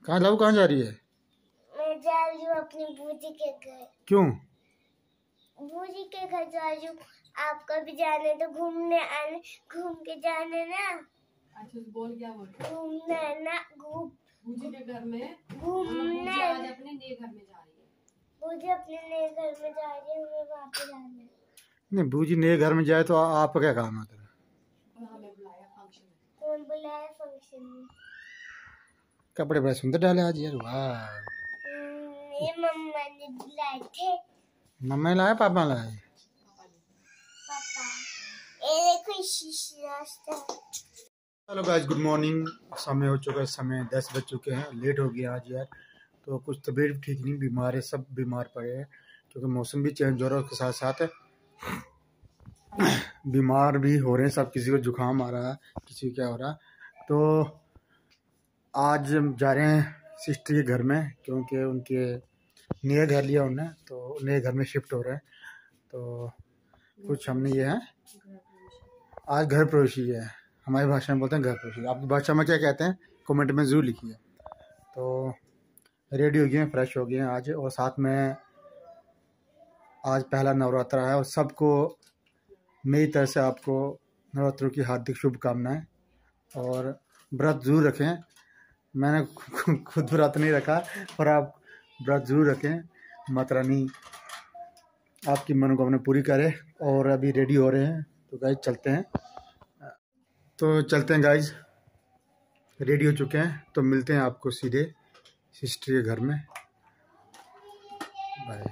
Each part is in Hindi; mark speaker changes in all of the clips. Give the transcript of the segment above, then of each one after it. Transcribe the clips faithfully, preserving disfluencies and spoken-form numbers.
Speaker 1: कहाँ लव कहाँ जा रही है?
Speaker 2: मैं जा रही हूँ अपनी बूजी के घर।
Speaker 1: क्यों?
Speaker 2: बूजी के घर जा रही हूँ। आपको भी जाने तो घूमने आने, घूम के जाने ना।
Speaker 3: अच्छा बोल क्या बोल?
Speaker 2: घूमने ना, घूम
Speaker 3: बूजी के घर में
Speaker 2: घूमने।
Speaker 3: आज अपने नए घर में जा रही है।
Speaker 2: बूजी अपने नए घर में जा रही है, हमें वहाँ पे जाना है।
Speaker 1: नहीं, बूजी नए घर में जाए तो आपका क्या काम है?
Speaker 3: हमें बुलाया फंक्शन में।
Speaker 2: कौन बुलाया फंक्शन में?
Speaker 1: कपड़े बड़े सुंदर डाले आज यार। वाह,
Speaker 2: ये मम्मा ने बुलाए थे।
Speaker 1: मम्मा लाया पापा लाया?
Speaker 2: पापा। ये देखो शीशी रास्ता।
Speaker 1: Hello guys, good morning. समय हो चुका है, समय दस बज चुके हैं। लेट हो गया आज यार, तो कुछ तबीयत ठीक नहीं, बीमार है, सब बीमार पड़े हैं क्योंकि मौसम भी चेंज हो रहा है। उसके साथ साथ बीमार भी हो रहे हैं सब। किसी को जुकाम आ रहा है, किसी को क्या हो रहा है। तो आज जा रहे हैं सिस्टर के घर में क्योंकि उनके नए घर लिया उन्होंने, तो नए घर में शिफ्ट हो रहे हैं। तो कुछ हमने ये है आज घर प्रवेशी है। हमारी भाषा में बोलते हैं घर प्रवेशी। आपकी भाषा में क्या कहते हैं कमेंट में ज़रूर लिखिए। तो रेडी हो गए हैं, फ्रेश हो गए हैं आज, और साथ में आज पहला नवरात्र है और सबको मेरी तरफ से आपको नवरात्रों की हार्दिक शुभकामनाएं। और व्रत जरूर रखें। मैंने खुद व्रत नहीं रखा, पर आप व्रत जरूर रखें। माता रानी आपकी मनोकामना पूरी करे। और अभी रेडी हो रहे हैं, तो गाइज चलते हैं। तो चलते हैं गाइज, रेडी हो चुके हैं, तो मिलते हैं आपको सीधे सिस्टर के घर में। Bye.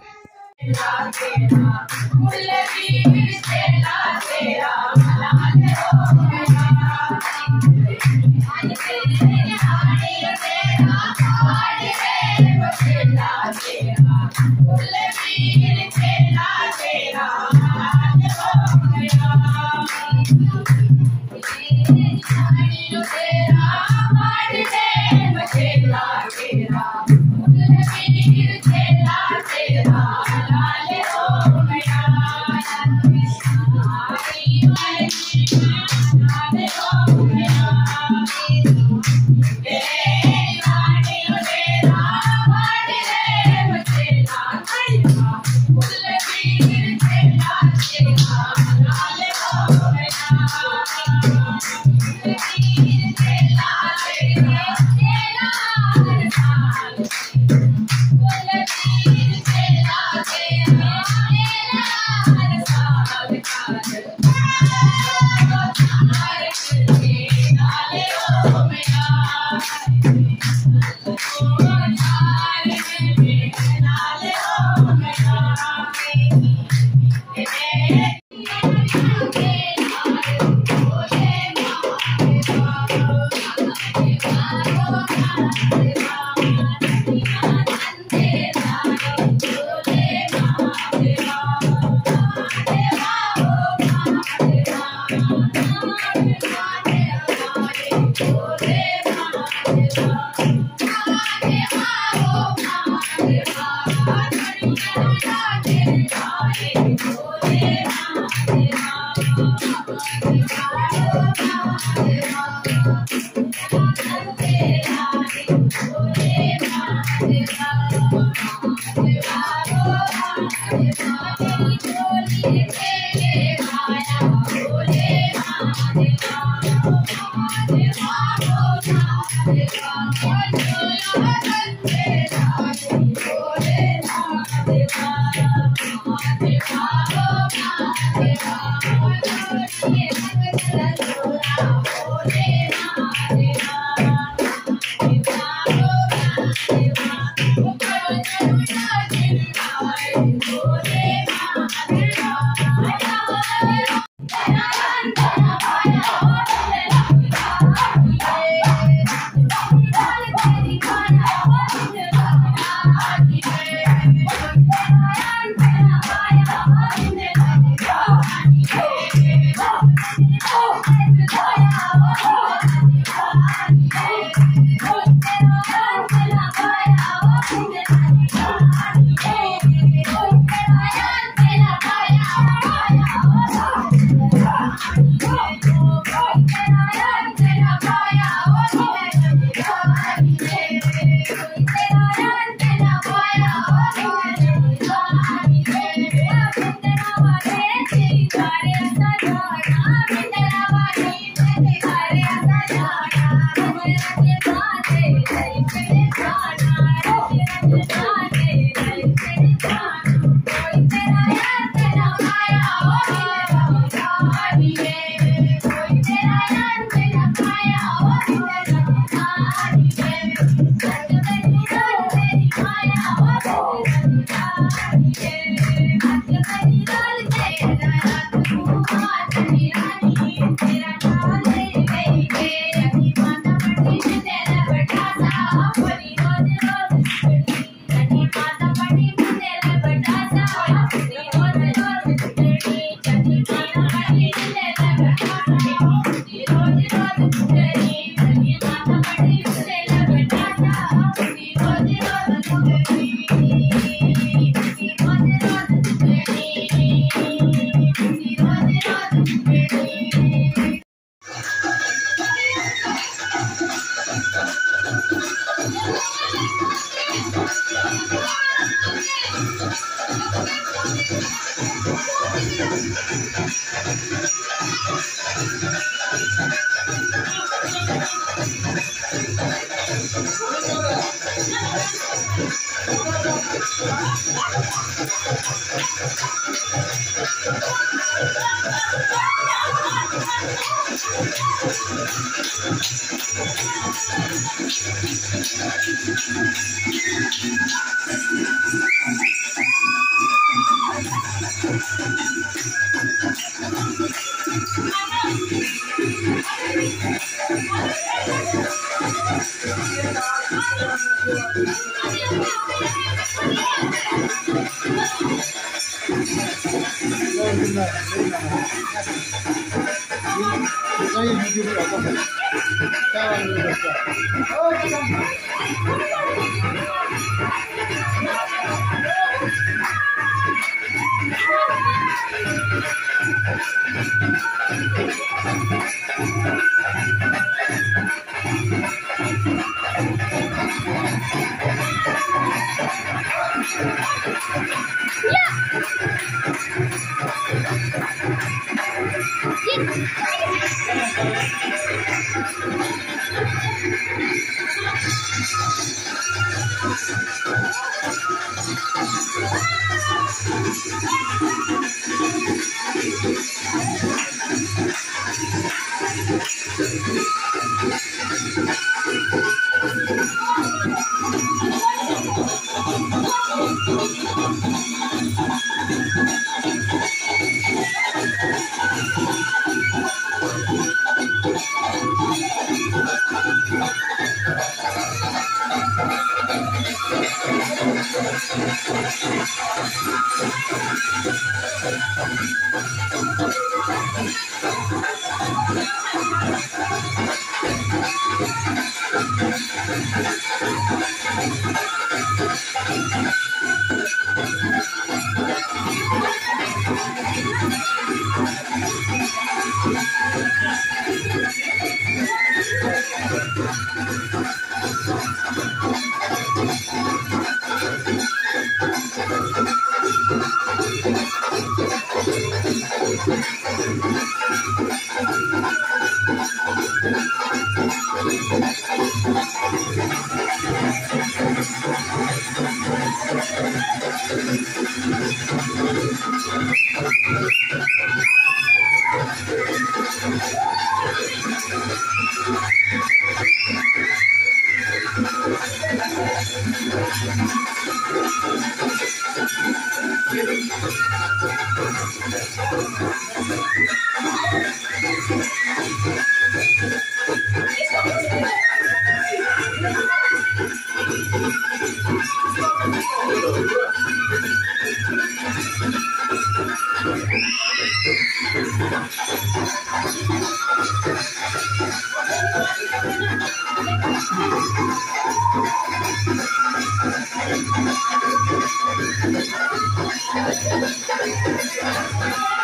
Speaker 2: Thank you.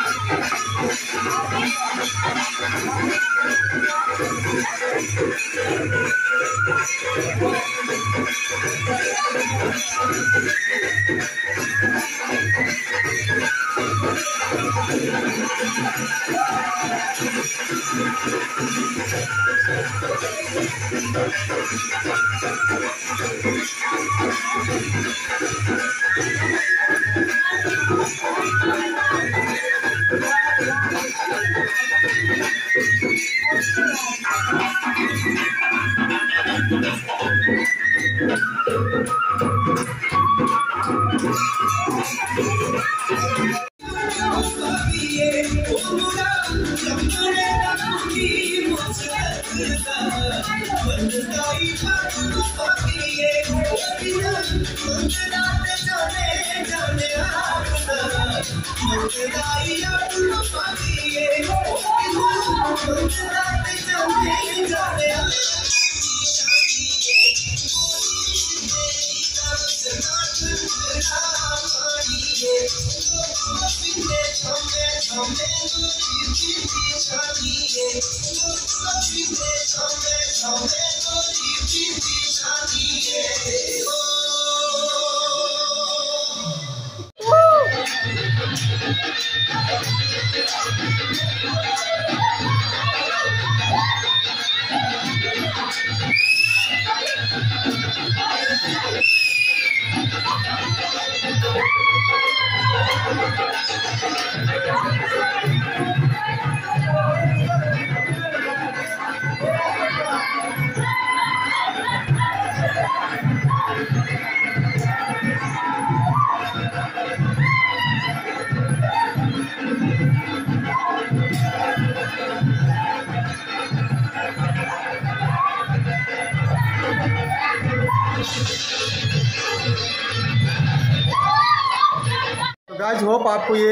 Speaker 1: Guys hope आपको ये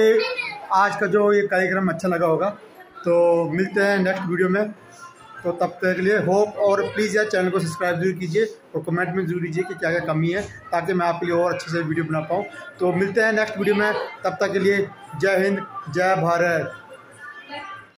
Speaker 1: आज का जो ये कार्यक्रम अच्छा लगा होगा। तो मिलते हैं नेक्स्ट वीडियो में। तो तब तक के लिए होप, और प्लीज़ यार चैनल को सब्सक्राइब जरूर कीजिए और कमेंट में जरूर दीजिए कि क्या क्या कमी है, ताकि मैं आपके लिए और अच्छे से वीडियो बना पाऊँ। तो मिलते हैं नेक्स्ट वीडियो में, तब तक के लिए जय हिंद, जय भारत।